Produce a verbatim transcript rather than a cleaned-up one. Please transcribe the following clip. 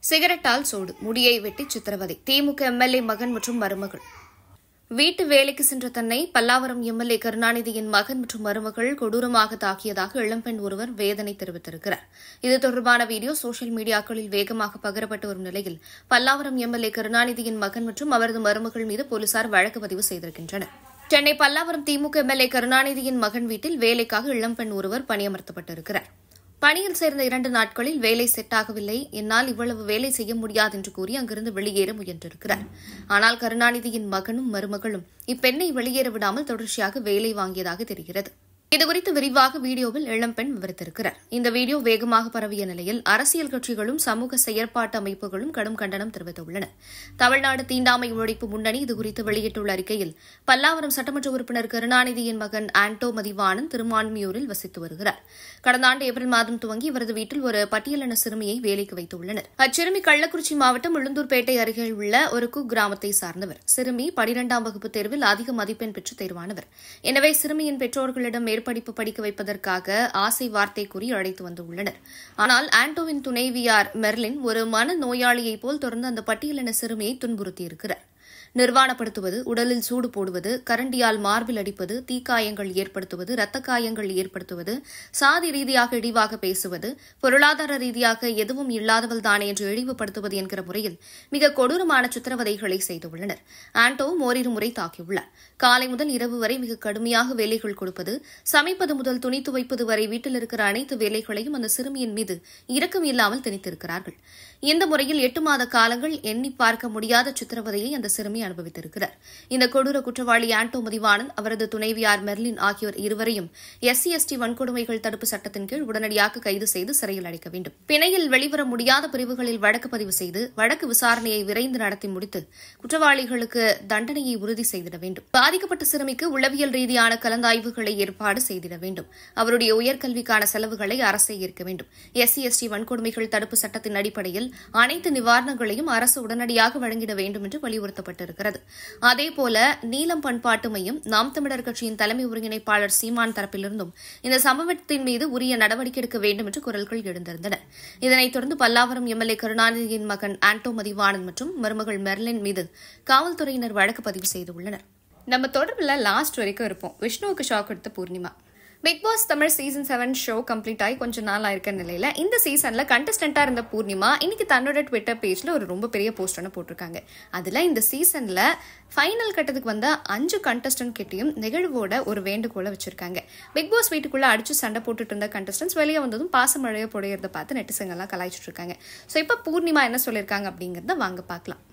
சிகரெட்டால் சூடு, முடியை வெட்டி சித்திரவதை. திமுக எம்எல்ஏ மகன் மற்றும் மருமகள். வீட்டு வேலைக்கு சென்ற தன்னை பல்லாவரம் எம்எல்ஏ கருணாநிதியின் மகன் மற்றும் மருமகள் கொடூரமாக தாக்கியதாக இளம்பெண் ஒருவர் வேதனை தெரிவித்திருக்கிறார். இது தொடர்பான வீடியோ சோசியல் மீடியாக்களில் வேகமாக பகிரப்பட்டு வரும் நிலையில் பல்லாவரம் எம்எல்ஏ கருணாநிதியின் மகன் மற்றும் அவரது மருமகள் மீது போலீசார் வழக்கு பதிவு செய்திருக்கின்றனர். சென்னை பல்லாவரம் திமுக எம்எல்ஏ கருணாநிதியின் மகன் வீட்டில் வேலைக்காக இளம்பெண் ஒருவர் பணியமர்த்தப்பட்டிருக்கிறார். பணியில் சேர்ந்த இரண்டு நாட்களில் வேலை செட் ஆகவில்லை, என்னால் இவ்வளவு வேலை செய்ய முடியாது என்று கூறி அங்கிருந்து வெளியேற முயன்றிருக்கிறார். ஆனால் கருணாநிதியின் மகனும் மருமகளும் இப்பெண்ணை வெளியேற விடாமல் தொடர்ச்சியாக வேலை வாங்கியதாக தெரிகிறது. இதுகுறித்து விரிவாக வீடியோவில் இளம்பெண் விவரித்திருக்கிறார். இந்த வீடியோ வேகமாக பரவிய நிலையில் அரசியல் கட்சிகளும் சமூக செயற்பாட்டு அமைப்புகளும் கடும் கண்டனம் தெரிவித்துள்ளன. தமிழ்நாடு தீண்டாமை ஒழிப்பு முன்னணி இதுகுறித்து வெளியிட்டுள்ள அறிக்கையில், பல்லாவரம் சட்டமன்ற உறுப்பினர் கருணாநிதியின் மகன் ஆண்டோ மதிவாணன் திருமான்மியூரில் வசித்து வருகிறார். கடந்த ஆண்டு ஏப்ரல் மாதம் துவங்கி இவரது வீட்டில் ஒரு பட்டியலின சிறுமியை வேலைக்கு வைத்துள்ளனர். அச்சிறுமி கள்ளக்குறிச்சி மாவட்டம் உளுந்தூர்பேட்டை அருகே உள்ள ஒரு குக் கிராமத்தை சார்ந்தவர். சிறுமி பனிரெண்டாம் வகுப்பு தேர்வில் அதிக மதிப்பெண் பெற்று தேர்வானவர். எனவே சிறுமியின் பெற்றோர்களிடம் மேற்படிப்பு படிக்க வைப்பதற்காக ஆசை வார்த்தை கூறி அழைத்து வந்துள்ளனர். ஆனால் ஆண்டோவின் துணைவியார் மெர்லின் ஒரு மன நோயாளியைப் போல் தொடர்ந்து அந்த பட்டியலின சிறுமியை துன்புறுத்தியிருக்கிறார். நிர்வாணப்படுத்துவது, உடலில் சூடு போடுவது, கரண்டியால் மார்பில் அடிப்பது, தீக்காயங்கள் ஏற்படுத்துவது, இரத்த காயங்கள் ஏற்படுத்துவது, சாதி ரீதியாக இழிவாக பேசுவது, பொருளாதார ரீதியாக எதுவும் இல்லாதவள் தானே என்று இழிவுபடுத்துவது என்கிற முறையில் மிக கொடூரமான சித்திரவதைகளை செய்துள்ளனர். ஆண்டோ ஓரிரு முறை தாக்கியுள்ளார். காலை முதல் இரவு வரை மிக கடுமையாக வேலைகள் கொடுப்பது, சமைப்பது முதல் துணி துவைப்பது வரை வீட்டில் இருக்கிற அனைத்து வேலைகளையும் அந்த சிறுமியின் மீது இரக்கம் இல்லாமல் திணித்திருக்கிறார்கள். இந்த முறையில் எட்டு மாத காலங்கள் எண்ணி பார்க்க முடியாத சித்திரவதையை அந்த சிறுமி அனுபவித்திருக்கிறார். இந்த கொடூர குற்றவாளி ஆண்டோ மதிவாணன், அவரது துணைவியார் மெர்லின் ஆகியோர் இருவரையும் எஸ்சி எஸ்டி வன்கொடுமைகள் தடுப்பு சட்டத்தின் கீழ் உடனடியாக கைது செய்து சிறையில் அடைக்க வேண்டும். பிணையில் வெளிவர முடியாத பிரிவுகளில் வழக்கு பதிவு செய்து வழக்கு விசாரணையை விரைந்து நடத்தி முடித்து குற்றவாளிகளுக்கு தண்டனையை உறுதி செய்திட வேண்டும். பாதிக்கப்பட்ட சிறுமிக்கு உளவியல் ரீதியான கலந்தாய்வுகளை ஏற்பாடு செய்திட வேண்டும். அவருடைய உயர்கல்விக்கான செலவுகளை அரசே ஏற்க வேண்டும். எஸ்சி எஸ்டி வன்கொடுமைகள் தடுப்பு சட்டத்தின் அடிப்படையில் அனைத்து நிவாரணங்களையும் அரசு உடனடியாக வழங்கிட வேண்டும் என்று வலியுறுத்தப்பட்டிருக்கிறது. அதேபோல நீலம் பண்பாட்டு மையம், நாம் தமிழர் கட்சியின் தலைமை ஒருங்கிணைப்பாளர் சீமான் தரப்பிலிருந்தும் இந்த சம்பவத்தின் மீது உரிய நடவடிக்கை எடுக்க வேண்டும் என்று குரல்கள் எழுந்திருந்தன. இதனைத் தொடர்ந்து பல்லாவரம் எம்எல்ஏ கருணாநிதியின் மகன் ஆண்டோ மதிவாணன் மற்றும் மருமகள் மெர்லின் மீது காவல்துறையினர் வழக்கு பதிவு செய்துள்ளனர். நம்ம தொடர்பில் லாஸ்ட் வரைக்கும் இருப்போம். விஷ்ணுவுக்கு ஷாக் எடுத்த Poornima. Bigg Boss Tamil season seven show complete ஆகி கொஞ்ச நாள் ஆயிருக்க நிலையில இந்த சீசன்ல கண்டஸ்டன்டா இருந்த பூர்ணிமா இன்னைக்கு தன்னோட ட்விட்டர் பேஜ்ல ஒரு ரொம்ப பெரிய போஸ்ட் ஒன்று போட்டிருக்காங்க. அதுல இந்த சீசன்ல ஃபைனல் கட்டத்துக்கு வந்த அஞ்சு கண்டஸ்டன்ட் கிட்டையும் நிகழ்வோட ஒரு வேண்டுகோளை வச்சிருக்காங்க. பிக் பாஸ் வீட்டுக்குள்ள அடிச்சு சண்டை போட்டுட்டு இருந்த கண்டஸ்டன்ஸ் வெளியே வந்ததும் பாசமழையை பொடையறத பார்த்து நெட்டிசங்க எல்லாம் கலாய்ச்சிட்டு இருக்காங்க. ஸோ இப்போ பூர்ணிமா என்ன சொல்லியிருக்காங்க அப்படிங்கறத வாங்க பார்க்கலாம்.